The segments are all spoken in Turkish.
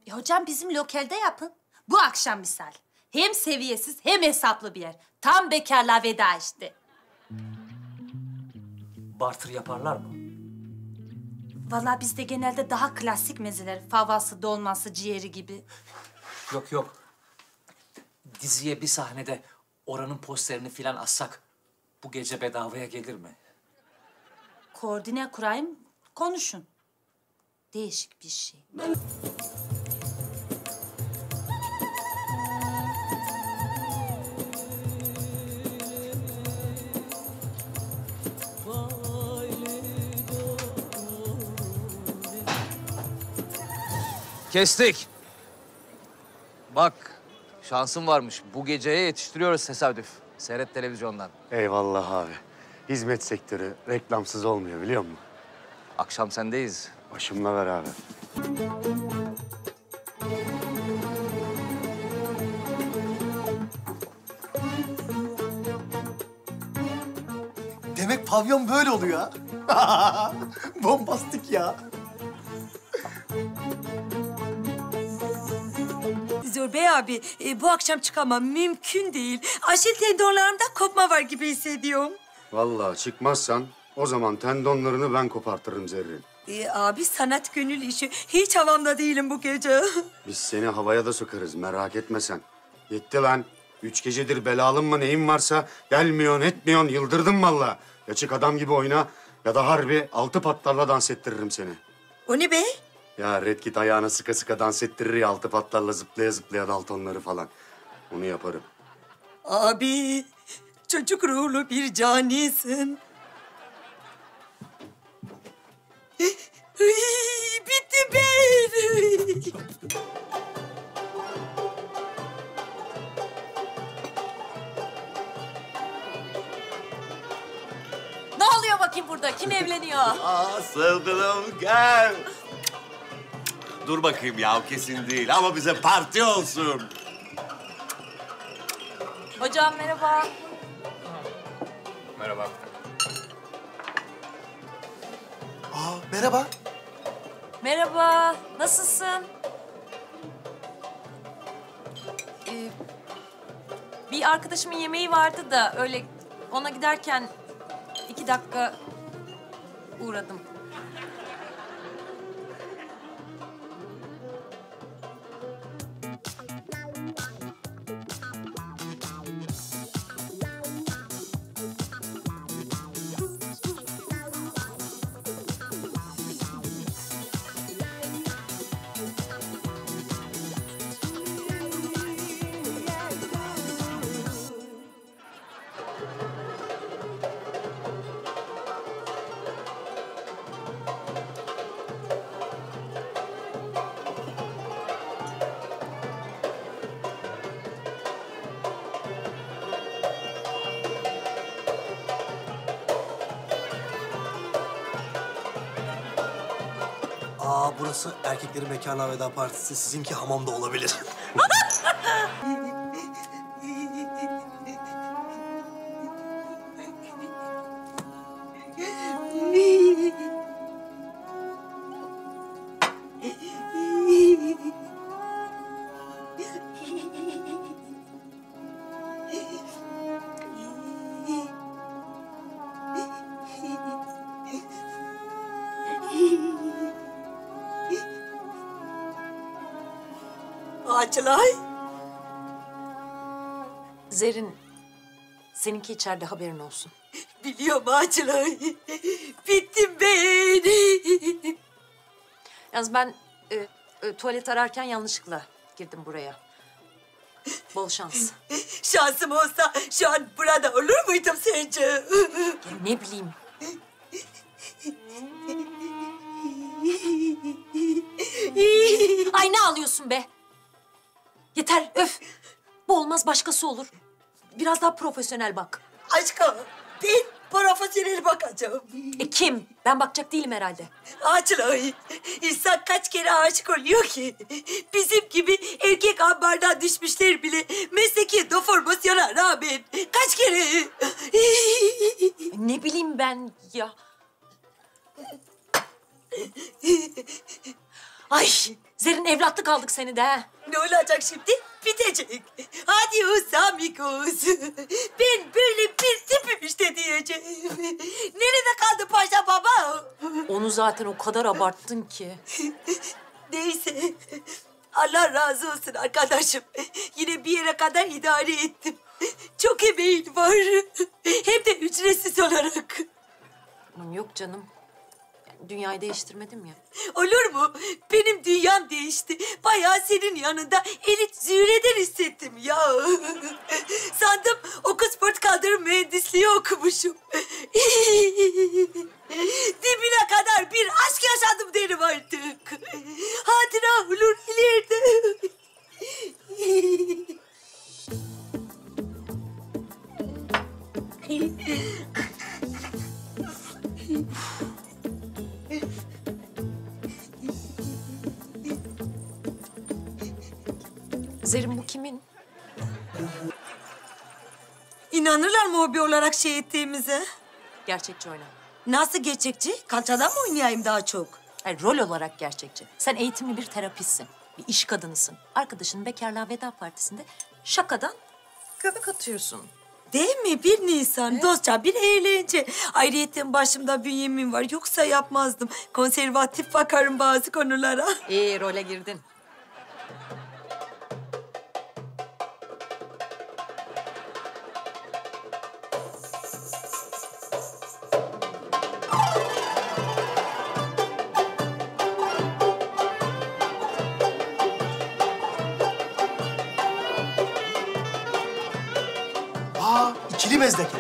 Hocam bizim lokalde yapın. Bu akşam misal. Hem seviyesiz hem hesaplı bir yer. Tam bekarlığa veda işte. Bartır yaparlar mı? Vallahi bizde genelde daha klasik mezeler. Favası, dolması, ciğeri gibi. Yok yok. Diziye bir sahnede oranın posterini filan assak bu gece bedavaya gelir mi? Koordine kurayım, konuşun. Değişik bir şey. Kestik. Bak, şansın varmış. Bu geceye yetiştiriyoruz tesadüf. Seyret televizyondan. Eyvallah abi. Hizmet sektörü reklamsız olmuyor biliyor musun? Akşam sendeyiz. Başımla beraber. Demek pavyon böyle oluyor ha. Bombastik ya. Zorbey abi, bu akşam çıkamam. Mümkün değil. Aşil tendonlarımda kopma var gibi hissediyorum. Vallahi çıkmazsan o zaman tendonlarını ben kopartırım Zerrin. Abi sanat gönül işi. Hiç havamda değilim bu gece. Biz seni havaya da sokarız merak etme sen. Yetti lan. 3 gecedir belalın mı neyin varsa gelmiyorsun etmiyorsun yıldırdın vallahi. Ya çık adam gibi oyna ya da harbi 6 patlarla dans ettiririm seni. O ne be? Ya Red Kit ayağına sıka sıka dans ettirir ya 6 patlarla zıplaya zıplaya Daltonları falan. Onu yaparım. Abi, çocuk ruhlu bir canisin. Bitti ben. Ne oluyor bakayım burada? Kim evleniyor? Aa sevgilim gel. Dur bakayım ya kesin değil ama bize parti olsun. Hocam merhaba. Merhaba. Aa merhaba. Merhaba. Nasılsın? Bir arkadaşımın yemeği vardı da öyle ona giderken 2 dakika uğradım. Aa burası erkeklerin bekarlığa veda partisi. Sizinki hamamda olabilir. Açılay. Zerrin, seninki içeride haberin olsun. Biliyorum Açılay. Bittim ben. Yalnız ben tuvalet ararken yanlışlıkla girdim buraya. Bol şans. Şansım olsa şu an burada olur muydum sence? Ya ne bileyim. Ay ne ağlıyorsun be? Yeter öf. Bu olmaz başkası olur. Biraz daha profesyonel bak. Aşkım ben profesyonel bakacağım. Kim? Ben bakacak değilim herhalde. Açılay. İnsan kaç kere aşık oluyor ki? Bizim gibi erkek ambardan düşmüşler bile mesleki deformasyona rağmen kaç kere? Ne bileyim ben ya. Ay Zerrin evlatlık aldık seni de ha. Ne olacak şimdi? Bitecek. Hadi amigos. Ben böyle bir tipim işte diyeceğim. Nerede kaldı Paşa Baba? Onu zaten o kadar abarttın ki. Neyse. Allah razı olsun arkadaşım. Yine bir yere kadar idare ettim. Çok emeğin var. Hem de ücretsiz olarak. Yok canım. Yani dünyayı değiştirmedim ya. Olur mu? Benim dünyam değişti. Bayağı senin yanında elit zühreden hissettim ya. Sandım Oxford kaldırım mühendisliği okumuşum. Dibine kadar bir aşk yaşadım derim artık. Hatıra olur ileride. Zerrin bu kimin? İnanırlar mı hobi olarak şey ettiğimize? Gerçekçi oyna. Nasıl gerçekçi? Kalçadan mı oynayayım daha çok? Hayır, rol olarak gerçekçi. Sen eğitimli bir terapistsin. Bir iş kadınısın. Arkadaşının bekarlığa veda partisinde şakadan göbek atıyorsun. Değil mi? 1 Nisan. Dostça bir eğlence. Ayrıyeten başımda bünyemin var. Yoksa yapmazdım. Konservatif bakarım bazı konulara. İyi, role girdin. Aa, ikili mezdeke.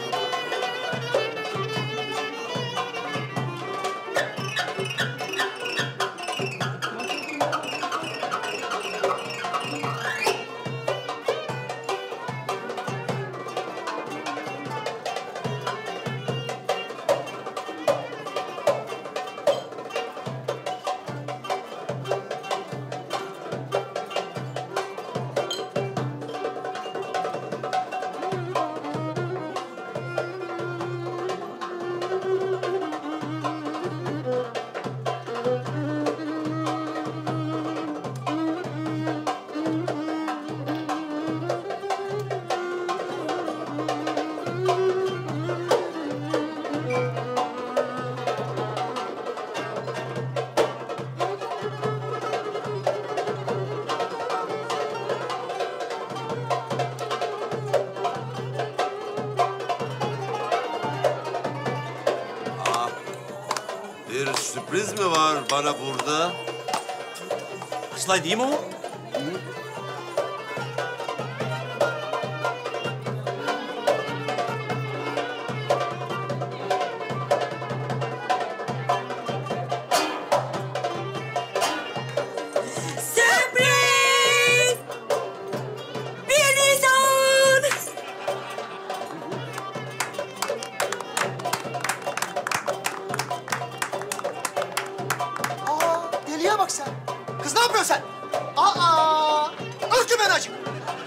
Bir sürpriz mi var bana burada? Açılay değil mi o? Sürpriz! 1 Nisan! Aa, deliye bak sen. Kız ne yapıyorsun sen? Aa, öldü ben acık.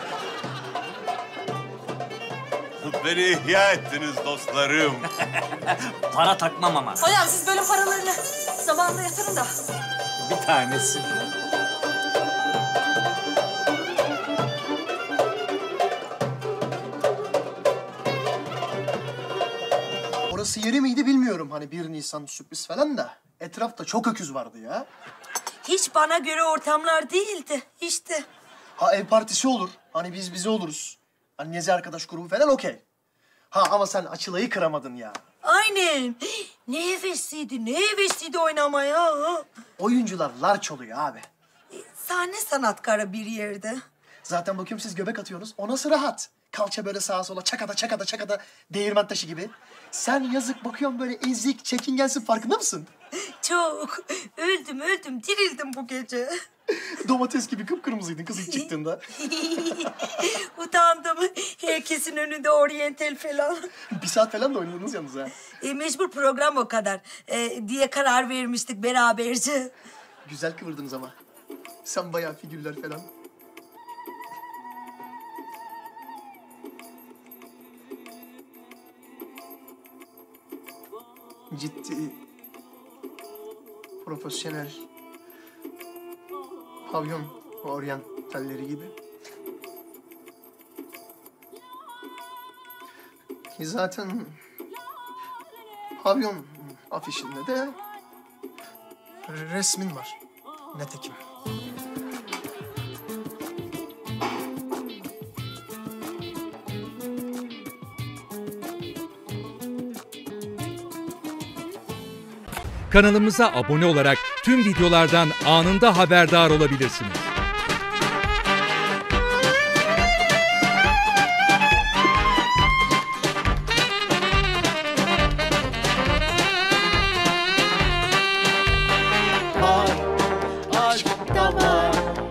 Beni ihya ettiniz dostlarım. Para takmam ama. Hocam siz bölüm paralarını zamanında yatırın da. Bir tanesi. Orası yeri miydi bilmiyorum. Hani 1 Nisan sürpriz falan da. Etrafta çok öküz vardı ya. Hiç bana göre ortamlar değildi. İşte. Ha ev partisi olur. Hani biz bize oluruz. Hani Nezi arkadaş grubu falan okey. Ha ama sen Açılay'ı kıramadın ya. Aynen. Ne hevesliydi oynamaya. Oyuncular larç oluyor abi. Sahne sanatkarı bir yerde. Zaten bakıyorum siz göbek atıyorsunuz. O nasıl rahat? Kalça böyle sağa sola çakada değirmen taşı gibi. Sen yazık bakıyorum böyle ezik, çekingensin farkında mısın? Çok. Öldüm, dirildim bu gece. Domates gibi kıpkırmızıydın kız ilk çıktığında. Utandım. Herkesin önünde oryantal falan. 1 saat falan da oynadınız yalnız ha. Mecbur program o kadar. Diye karar vermiştik beraberce. Güzel kıvırdınız ama. Sen bayağı figürler falan. Ciddi, profesyonel, Pavyon oryantalleri gibi. Zaten pavyon afişinde de resmin var. Netekim. Kanalımıza abone olarak tüm videolardan anında haberdar olabilirsiniz.